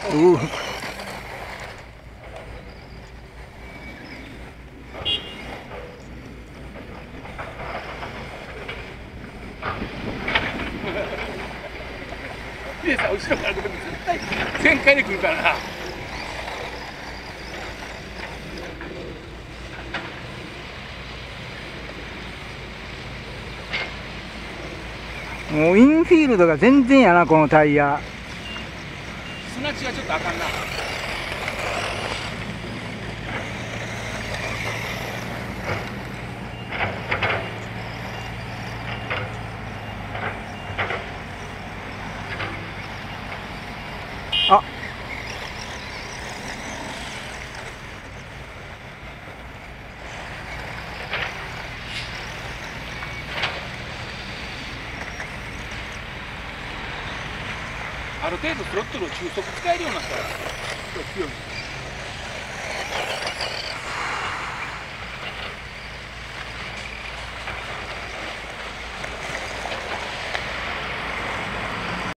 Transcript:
うでさ、後ろから来ると絶対全開で来るからな。 もうインフィールドが全然やな、このタイヤ。 砂地がちょっとあかんな。 あ、 ある程度スロットルを中速使えるようになったら強い。